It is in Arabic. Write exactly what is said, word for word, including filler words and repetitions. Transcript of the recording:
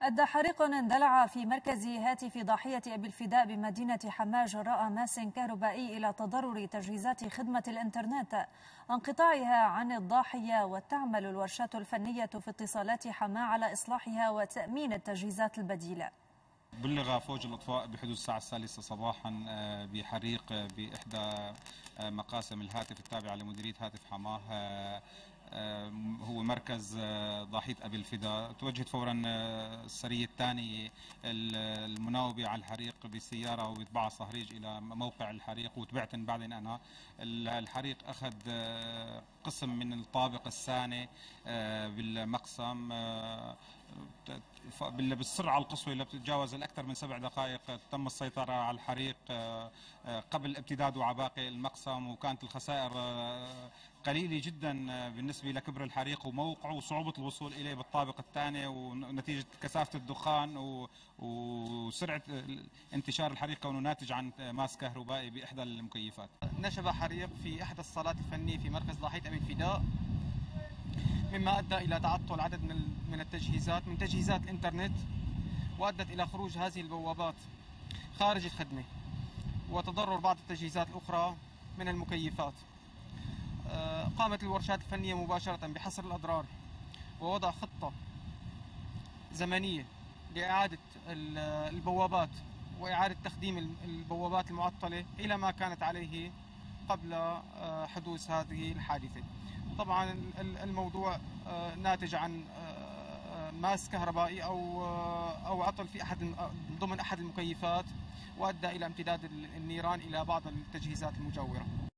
أدى حريق اندلع في مركز هاتف ضاحية أبي الفداء بمدينة حماة جراء ماس كهربائي إلى تضرر تجهيزات خدمة الإنترنت، انقطاعها عن الضاحية، وتعمل الورشات الفنية في اتصالات حماة على إصلاحها وتأمين التجهيزات البديلة. بلغ فوج الإطفاء بحدود الساعة الثالثة صباحا بحريق بإحدى مقاسم الهاتف التابعة لمديرية هاتف حماة، هو مركز ضاحية أبي الفداء. توجهت فورا السرية الثانية المناوبة على الحريق بسيارة وبطباعة صهريج إلى موقع الحريق، وتبعتن بعدين أنا. الحريق أخذ قسم من الطابق الثاني بالمقسم بالسرعة القصوى اللي بتتجاوز الأكثر من سبع دقائق. تم السيطرة على الحريق قبل امتداده على باقي المقسم، وكانت الخسائر قليلة جدا بالنسبة لكبر الحريق وموقعه وصعوبة الوصول إليه بالطابق الثاني، ونتيجة كثافة الدخان وسرعة انتشار الحريق كونه ناتج عن ماس كهربائي بإحدى المكيفات. نشب حريق في إحدى الصالات الفنية في مركز ضاحية أبي الفداء، مما أدى إلى تعطل عدد من التجهيزات من تجهيزات الإنترنت، وأدت إلى خروج هذه البوابات خارج الخدمة وتضرر بعض التجهيزات الأخرى من المكيفات. قامت الورشات الفنية مباشرة بحصر الأضرار ووضع خطة زمنية لإعادة البوابات وإعادة تخديم البوابات المعطلة إلى ما كانت عليه قبل حدوث هذه الحادثة. طبعا الموضوع ناتج عن ماس كهربائي أو أو عطل في أحد ضمن أحد المكيفات، وأدى إلى امتداد النيران إلى بعض التجهيزات المجاورة.